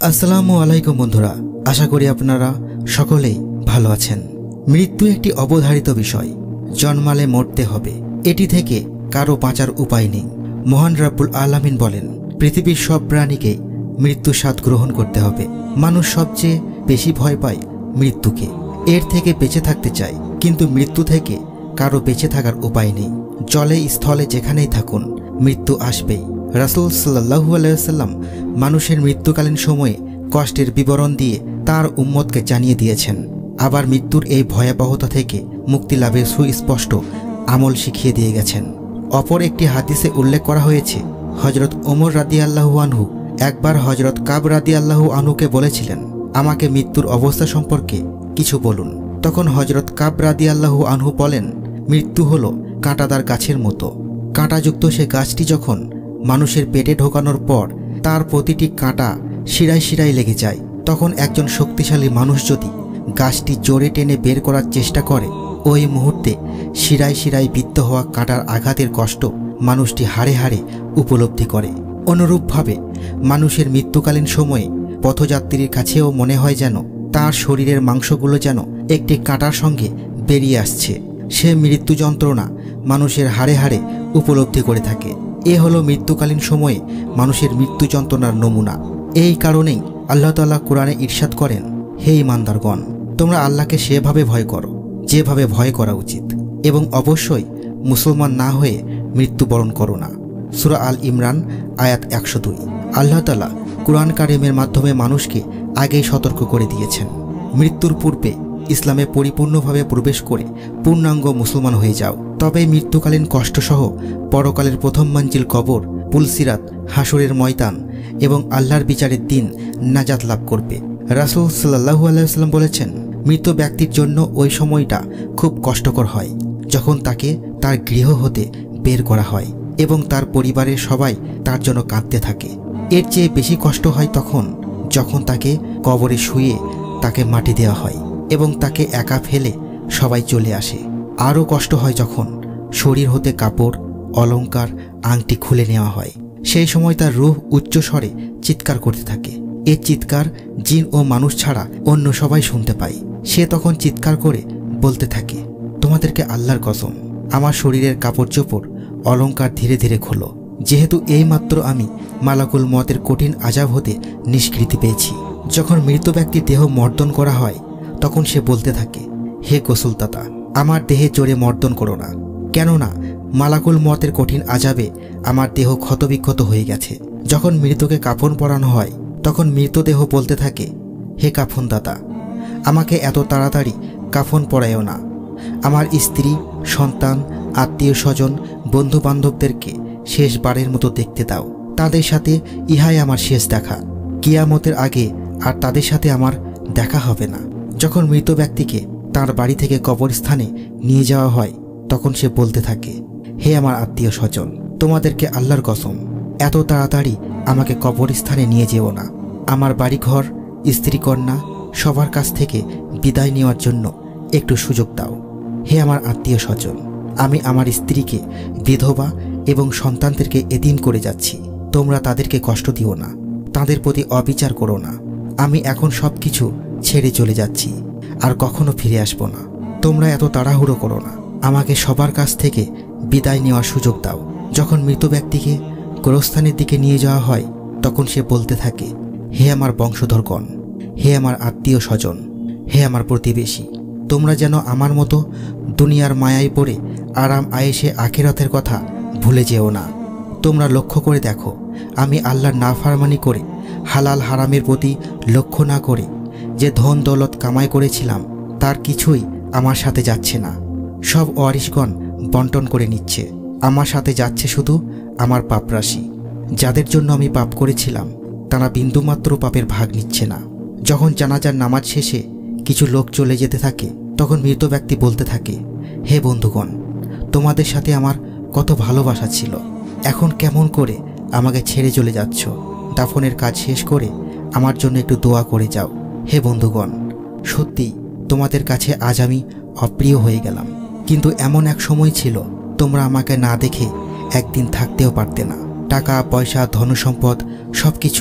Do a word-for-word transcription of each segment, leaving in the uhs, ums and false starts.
আসসালামু আলাইকুম বন্ধুরা, আশা করি আপনারা সকলেই ভালো আছেন। মৃত্যু একটি অবধারিত বিষয়, জন্মালে মরতে হবে, এটি থেকে কারো বাঁচার উপায় নেই। মহান রাব্বুল আলামিন বলেন, পৃথিবীর সব প্রাণীকে মৃত্যু স্বাদ গ্রহণ করতে হবে। মানুষ সবচেয়ে বেশি ভয় পায় মৃত্যুকে, এর থেকে বেঁচে থাকতে চায়, কিন্তু মৃত্যু থেকে কারো বেঁচে থাকার উপায় নেই। জলে স্থলে যেখানেই থাকুন, মৃত্যু আসবেই। রাসূল সাল্লাল্লাহু আলাইহি ওয়াসাল্লাম মানুষের মৃত্যুকালীন সময়ে কষ্টের বিবরণ দিয়ে তার উম্মতকে জানিয়ে দিয়েছেন। আবার মৃত্যুর এই ভয়াবহতা থেকে মুক্তি লাভের সুস্পষ্ট আমল শিখিয়ে দিয়ে গেছেন। অপর একটি হাদিসে উল্লেখ করা হয়েছে, হযরত ওমর রাদিয়াল্লাহু আনহু একবার হযরত কাব রাদিয়াল্লাহু আনহুকে বলেছিলেন, আমাকে মৃত্যুর অবস্থা সম্পর্কে কিছু বলুন। তখন হযরত কাব রাদিয়াল্লাহু আনহু বলেন, মৃত্যু হলো কাঁটাদার গাছের মতো। কাঁটাযুক্ত সে গাছটি যখন মানুষের পেটে ঢোকানোর পর তার প্রতিটি কাঁটা শিরায় শিরায় লেগে যায়, তখন একজন শক্তিশালী মানুষ যদি গাছটি জোরে টেনে বের করার চেষ্টা করে, ওই মুহূর্তে শিরায় শিরায় বিদ্ধ হওয়া কাঁটার আঘাতের কষ্ট মানুষটি হাড়ে হাড়ে উপলব্ধি করে। অনুরূপভাবে মানুষের মৃত্যুকালীন সময়ে পথযাত্রীর কাছেও মনে হয় যেন তার শরীরের মাংসগুলো যেন একটি কাঁটার সঙ্গে বেরিয়ে আসছে। সে মৃত্যু যন্ত্রণা মানুষের হাড়ে হাড়ে উপলব্ধি করে থাকে। এ হলো মৃত্যুকালীন সময়ে মানুষের মৃত্যু যন্ত্রণার নমুনা। এই কারণেই আল্লাহ তাআলা কোরআনে ইরশাদ করেন, হে ঈমানদারগণ, তোমরা আল্লাহকে সেভাবে ভয় করো যেভাবে ভয় করা উচিত, এবং অবশ্যই মুসলমান না হয়ে মৃত্যুবরণ করো না। সূরা আল ইমরান আয়াত একশো দুই। আল্লাহ তাআলা কুরআন কারিমের মাধ্যমে মানুষকে আগেই সতর্ক করে দিয়েছেন, মৃত্যুর পূর্বে ইসলামে পরিপূর্ণভাবে প্রবেশ করে পূর্ণাঙ্গ মুসলমান হয়ে যাও, তবে মৃত্যুকালীন কষ্টসহ পরকালের প্রথম মঞ্জিল কবর, পুলসিরাত, হাসরের ময়দান এবং আল্লাহর বিচারের দিন নাজাত লাভ করবে। রাসূল সাল্লাল্লাহু আলাইহি ওয়াসাল্লাম বলেছেন, মৃত ব্যক্তির জন্য ওই সময়টা খুব কষ্টকর হয় যখন তাকে তার গৃহ হতে বের করা হয় এবং তার পরিবারের সবাই তার জন্য কাঁদতে থাকে। এর চেয়ে বেশি কষ্ট হয় তখন যখন তাকে কবরে শুয়ে তাকে মাটি দেওয়া হয় এবং তাকে একা ফেলে সবাই চলে আসে। আরও কষ্ট হয় যখন শরীর হতে কাপড়, অলংকার, আংটি খুলে নেওয়া হয়। সেই সময় তার রূহ উচ্চ স্বরে চিৎকার করতে থাকে। এর চিৎকার জিন ও মানুষ ছাড়া অন্য সবাই শুনতে পায়। সে তখন চিৎকার করে বলতে থাকে, তোমাদেরকে আল্লাহর কসম, আমার শরীরের কাপড় চোপড়, অলংকার ধীরে ধীরে খোলো, যেহেতু এইমাত্র আমি মালাকুল মতের কঠিন আযাব হতে নিষ্কৃতি পেয়েছি। যখন মৃত ব্যক্তির দেহ মর্দন করা হয়, তখন সে বলতে থাকে, হে গোসলদাতা, আমার দেহে জোরে মর্দন করো না, কেননা মালাকুল মতের কঠিন আযাবে আমার দেহ ক্ষতবিক্ষত হয়ে গেছে। যখন মৃতকে কাফন পরানো হয়, তখন মৃতদেহ বলতে থাকে, হে কাফনদাতা, আমাকে এত তাড়াতাড়ি কাফন পরায়ও না, আমার স্ত্রী, সন্তান, আত্মীয় স্বজন, বন্ধু বান্ধবদেরকে শেষবারের মতো দেখতে দাও, তাদের সাথে ইহাই আমার শেষ দেখা, কিয়ামতের আগে আর তাদের সাথে আমার দেখা হবে না। যখন মৃত ব্যক্তিকে তার বাড়ি থেকে কবরস্থানে নিয়ে যাওয়া হয়, তখন সে বলতে থাকে, হে আমার আত্মীয় স্বজন, তোমাদেরকে আল্লাহর কসম, এত তাড়াতাড়ি আমাকে কবরস্থানে নিয়ে যেও না, আমার বাড়িঘর, স্ত্রী কন্যা সবার কাছ থেকে বিদায় নেওয়ার জন্য একটু সুযোগ দাও। হে আমার আত্মীয় স্বজন, আমি আমার স্ত্রীকে বিধবা এবং সন্তানদেরকে এতিম করে যাচ্ছি, তোমরা তাদেরকে কষ্ট দিও না, তাদের প্রতি অবিচার করো না। আমি এখন সব কিছু ছেড়ে চলে যাচ্ছি, আর কখনো ফিরে আসবো না, তোমরা এত তাড়াহুড়ো করো না, আমাকে সবার কাছ থেকে বিদায় নেওয়ার সুযোগ দাও। যখন মৃত ব্যক্তিকে গোরস্থানের দিকে নিয়ে যাওয়া হয়, তখন সে বলতে থাকে, হে আমার বংশধরগণ, হে আমার আত্মীয় স্বজন, হে আমার প্রতিবেশী, তোমরা যেন আমার মতো দুনিয়ার মায়ায় পড়ে আরাম আয়েশে আখিরাতের কথা ভুলে যেও না। তোমরা লক্ষ্য করে দেখো, আমি আল্লাহর নাফরমানি করে হালাল হারামের প্রতি লক্ষ্য না করে যে ধন দৌলত কামাই করেছিলাম, তার কিছুই আমার সাথে যাচ্ছে না, সব ওয়ারিশগণ বন্টন করে নিচ্ছে। আমার সাথে যাচ্ছে শুধু আমার পাপরাশি। যাদের জন্য আমি পাপ করেছিলাম, তারা বিন্দুমাত্র পাপের ভাগ নিচ্ছে না। যখন জানাজার নামাজ শেষে কিছু লোক চলে যেতে থাকে, তখন মৃত ব্যক্তি বলতে থাকে, হে বন্ধুগণ, তোমাদের সাথে আমার কত ভালোবাসা ছিল, এখন কেমন করে আমাকে ছেড়ে চলে যাচ্ছ? দাফনের কাজ শেষ করে আমার জন্য একটু দোয়া করে যাও। হে বন্ধুগণ, সত্যি তোমাদের কাছে আজ আমি অপ্রিয় হয়ে গেলাম, কিন্তু এমন এক সময় ছিল তোমরা আমাকে না দেখে একদিন থাকতেও পারতে না। টাকা পয়সা ধনসম্পদ সব কিছু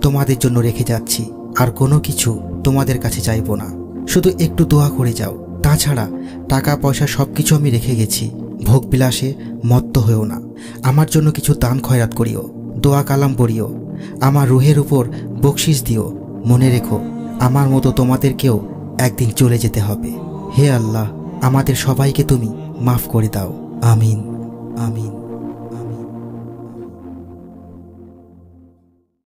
তোমাদের জন্য রেখে যাচ্ছি। আর কোনো কিছু তোমাদের কাছে চাইবো না, শুধু একটু দোয়া করে যাও। তাছাড়া টাকা পয়সা সব কিছু আমি রেখে গেছি। ভোগবিলাসে মত্ত হয়েও না। আমার জন্য কিছু দান খয়রাত করিও, দোয়া কালাম পড়িও, আমার রুহের উপর বকশিস দিও। মনে রেখো, আমার মতো তোমাদেরকেও একদিন চলে যেতে হবে। হে আল্লাহ, আমাদের সবাইকে তুমি মাফ করে দাও। আমিন, আমিন।